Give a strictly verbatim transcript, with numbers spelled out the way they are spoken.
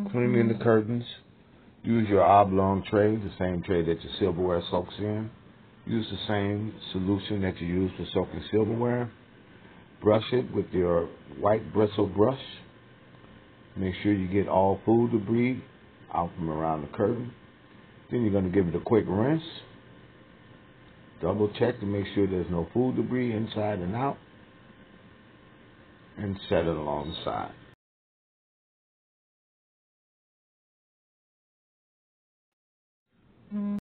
Cleaning the curtains, use your oblong tray, the same tray that your silverware soaks in. Use the same solution that you use for soaking silverware. Brush it with your white bristle brush. Make sure you get all food debris out from around the curtain. Then you're going to give it a quick rinse. Double check to make sure there's no food debris inside and out. And set it along the side.